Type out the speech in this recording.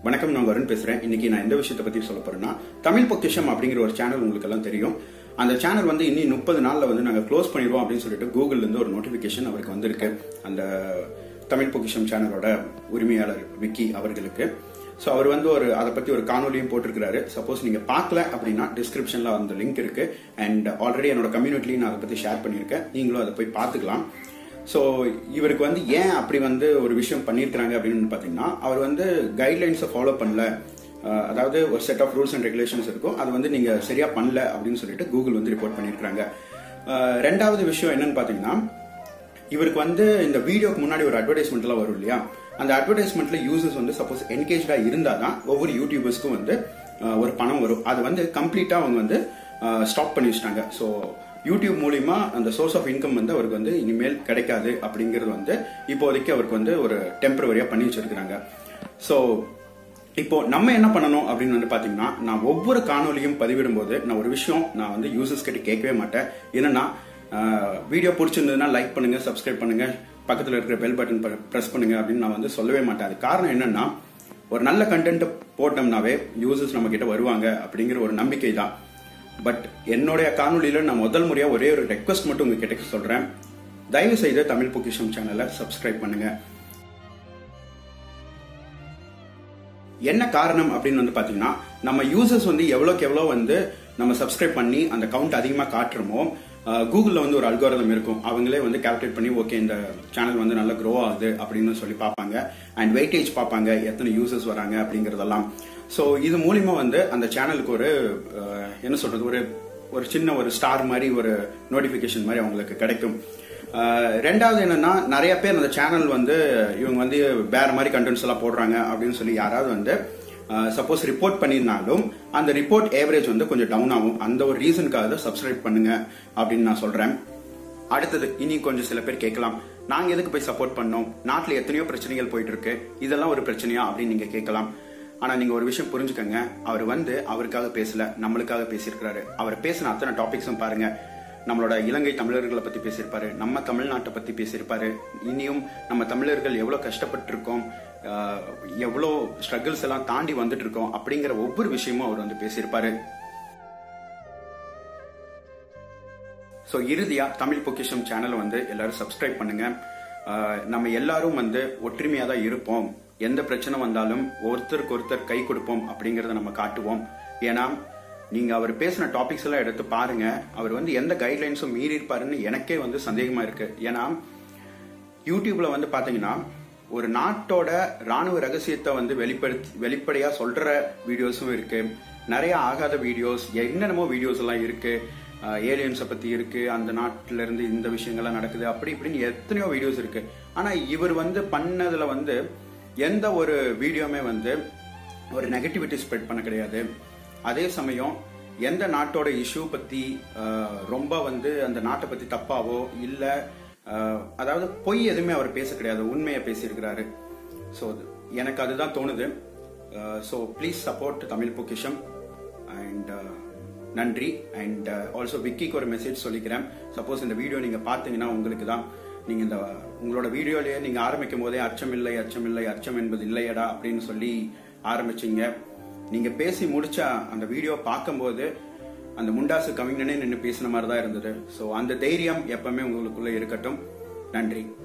வணக்கம், நான் வருண் பேசுறேன். இன்னைக்கு நான் எந்த விஷயத்தை பத்தி சொல்ல போறேன்னா, தமிழ் பொக்கிஷம் அப்படிங்கிற ஒரு சேனல் உங்களுக்கு எல்லாம் தெரியும். அந்த சேனல் வந்து இன்னும் 30 நாள்ல வந்து நாங்க க்ளோஸ் பண்ணிடுவோம் அப்படின்னு சொல்லிட்டு கூகுள்ல இருந்து ஒரு நோட்டிபிகேஷன் அவருக்கு வந்திருக்கு. அந்த தமிழ் பொக்கிஷம் சேனலோட உரிமையாளர் விக்கி அவர்களுக்கு. ஸோ அவர் வந்து அதை பத்தி ஒரு காணொலியும் போட்டிருக்கிறாரு. சப்போஸ் நீங்க பார்க்கல அப்படின்னா டிஸ்கிரிப்ஷன்ல அந்த லிங்க் இருக்கு. அண்ட் ஆல்ரெடி என்னோட கம்யூனிட்டிலையும் நான் அதை பத்தி ஷேர் பண்ணியிருக்கேன். நீங்களும் அதை போய் பார்த்துக்கலாம். ஸோ இவருக்கு வந்து ஏன் அப்படி வந்து ஒரு விஷயம் பண்ணியிருக்கிறாங்க அப்படின்னு பார்த்தீங்கன்னா, அவர் வந்து கைட்லைன்ஸை ஃபாலோ பண்ணல. அதாவது ஒரு set of rules and regulations இருக்கும், அது வந்து நீங்க சரியா பண்ணல அப்படின்னு சொல்லிட்டு கூகுள் வந்து ரிப்போர்ட் பண்ணியிருக்காங்க. ரெண்டாவது விஷயம் என்னன்னு பார்த்தீங்கன்னா, இவருக்கு வந்து இந்த வீடியோக்கு முன்னாடி ஒரு அட்வர்டைஸ்மெண்ட்லாம் வரும் இல்லையா, அந்த அட்வர்டைஸ்மெண்ட்ல யூசர்ஸ் வந்து சப்போஸ் என்கேஜா இருந்தாதான் ஒவ்வொரு யூடியூபர்ஸ்க்கும் வந்து ஒரு பணம் வரும். அது வந்து கம்ப்ளீட்டா அவங்க வந்து ஸ்டாப் பண்ணி வச்சிட்டாங்க. ஸோ யூடியூப் மூலியமா அந்த சோர்ஸ் ஆஃப் இன்கம் வந்து அவருக்கு வந்து இனிமேல் கிடைக்காது அப்படிங்கிறது வந்து இப்போதைக்கு அவருக்கு வந்து ஒரு டெம்பரவரியா பண்ணி வச்சிருக்காங்க. ஸோ இப்போ நம்ம என்ன பண்ணணும் அப்படின்னு வந்து பாத்தீங்கன்னா, நான் ஒவ்வொரு காணொலியும் பதிவிடும் போது நான் ஒரு விஷயம் நான் வந்து யூசர்ஸ் கிட்ட கேட்கவே மாட்டேன். என்னன்னா, வீடியோ பிடிச்சிருந்ததுன்னா லைக் பண்ணுங்க, சப்ஸ்கிரைப் பண்ணுங்க, பக்கத்துல இருக்கிற பெல் பட்டன் பிரஸ் பண்ணுங்க அப்படின்னு நான் வந்து சொல்லவே மாட்டேன். அது காரணம் என்னன்னா, ஒரு நல்ல கண்டென்ட் போட்டோம்னாவே யூசர்ஸ் நம்ம கிட்ட வருவாங்க அப்படிங்கிற ஒரு நம்பிக்கை தான். பட் என்னுடைய காணொலியில நான் முதல் முறையா ஒரே ஒரு ரெக்வஸ்ட் மட்டும் உங்ககிட்ட சொல்றேன். தயவு செய்து தமிழ் பொக்கிஷம் சேனலை சப்ஸ்கிரைப் பண்ணுங்க. என்ன காரணம் அப்படின்னு வந்து பாத்தீங்கன்னா, நம்ம யூசர்ஸ் வந்து எவ்வளவுக்கு எவ்வளவு வந்து நம்ம சப்ஸ்கிரைப் பண்ணி அந்த கவுண்ட் அதிகமா காட்டுறோமோ, கூகுள்ல வந்து ஒரு அல்காரிதம் இருக்கும். அவங்களே வந்து கால்குலேட் பண்ணி ஓகே இந்த சேனல் வந்து நல்லா க்ரோ ஆகுது அப்படின்னு சொல்லி பார்ப்பாங்க. அண்ட் வெயிட்டேஜ் பார்ப்பாங்க, எத்தனை யூசர்ஸ் வராங்க அப்படிங்கறதெல்லாம். ஸோ இது மூலியமா வந்து அந்த சேனலுக்கு ஒரு என்ன சொல்றது, ஒரு சின்ன ஒரு ஸ்டார் மாதிரி ஒரு நோட்டிபிகேஷன் மாதிரி அவங்களுக்கு கிடைக்கும். ரெண்டாவது என்னன்னா, நிறைய பேர் அந்த சேனல் வந்து இவங்க வந்து வேற மாதிரி கண்டென்ட்ஸ் எல்லாம் போடுறாங்க அப்படின்னு சொல்லி யாராவது வந்து சப்போஸ் ரிப்போர்ட் பண்ணியிருந்தாலும் அந்த ரிப்போர்ட் ஏவரேஜ் வந்து கொஞ்சம் டவுன் ஆகும். அந்த ஒரு ரீசனுக்காக சப்ஸ்கிரைப் பண்ணுங்க அப்படின்னு நான் சொல்றேன். அடுத்தது, இனி கொஞ்சம் சில பேர் கேட்கலாம், நாங்க எதுக்கு போய் சப்போர்ட் பண்ணோம், நாட்டில் எத்தனையோ பிரச்சனைகள் போயிட்டு இருக்கு, இதெல்லாம் ஒரு பிரச்சனையா அப்படின்னு நீங்க கேட்கலாம். ஆனா நீங்க ஒரு விஷயம் புரிஞ்சுக்கங்க, அவர் வந்து அவருக்காக பேசல, நம்மளுக்காக பேசியிருக்கிறாரு. அவர் பேசின அத்தனை டாபிக்ஸும் பாருங்க. நம்மளோட இலங்கை தமிழர்களை பத்தி பேசியிருப்பாரு, நம்ம தமிழ்நாட்டை பத்தி பேசியிருப்பாரு, இனியும் நம்ம தமிழர்கள் எவ்வளவு கஷ்டப்பட்டு இருக்கோம், எவ்வளவு ஸ்ட்ரகிள்ஸ் எல்லாம் தாண்டி வந்துட்டு இருக்கோம் அப்படிங்கிற ஒவ்வொரு விஷயமும் அவர் வந்து பேசியிருப்பாரு. சோ இறுதியா தமிழ் பொக்கிஷம் சேனலை வந்து எல்லாரும் சப்ஸ்கிரைப் பண்ணுங்க. நம்ம எல்லாரும் வந்து ஒற்றுமையா தான் இருப்போம். எந்த பிரச்சனை வந்தாலும் ஒருத்தருக்கு ஒருத்தர் கை கொடுப்போம் அப்படிங்கறத நம்ம காட்டுவோம். ஏன்னா நீங்க அவர் பேசின டாபிக்ஸ் எல்லாம் எடுத்து பாருங்க, அவர் வந்து எந்த கைட்லைன்ஸும் மீறி இருப்பாருன்னு எனக்கே வந்து சந்தேகமா இருக்கு. ஏன்னா யூடியூப்ல வந்து பாத்தீங்கன்னா, ஒரு நாட்டோட ராணுவ ரகசியத்தை வந்து வெளிப்படையா சொல்ற வீடியோஸும் இருக்கு, நிறைய ஆகாத வீடியோஸ், என்னென்னமோ வீடியோஸ் எல்லாம் இருக்கு, ஏலியன்ஸை பத்தி இருக்கு, அந்த நாட்டில இருந்து இந்த விஷயங்கள்லாம் நடக்குது, அப்படி இப்படின்னு எத்தனையோ வீடியோஸ் இருக்கு. ஆனா இவர் வந்து பண்ணதுல வந்து எந்த ஒரு வீடியோமே வந்து ஒரு நெகட்டிவிட்டி ஸ்ப்ரெட் பண்ண கிடையாது. அதே சமயம் எந்த நாட்டோட இஷ்யூ பத்தி ரொம்ப வந்து அந்த நாட்டை பத்தி தப்பாவோ இல்ல அதாவது பொய் எதுவுமே அவர் பேச கிடையாது, உண்மையை பேசியிருக்கிறாரு. ஸோ எனக்கு அதுதான் தோணுது. ஸோ ப்ளீஸ் சப்போர்ட் தமிழ் பொக்கிஷம். அண்ட் நன்றி. அண்ட் ஆல்சோ விக்கிக்கு ஒரு மெசேஜ் சொல்லிக்கிறேன். சப்போஸ் இந்த வீடியோ நீங்க பாத்தீங்கன்னா, உங்களுக்கு தான், நீங்க இந்த உங்களோட வீடியோலயே நீங்க ஆரம்பிக்கும் போதே அச்சம் இல்லை, அச்சம் இல்லை, அச்சம் என்பது இல்லையடா அப்படின்னு சொல்லி ஆரம்பிச்சீங்க. நீங்க பேசி முடிச்ச அந்த வீடியோ பார்க்கும்போது அந்த முண்டாசு கவிஞனே நின்று பேசின மாதிரி தான் இருந்தது. ஸோ அந்த தைரியம் எப்பவுமே உங்களுக்குள்ள இருக்கட்டும். நன்றி.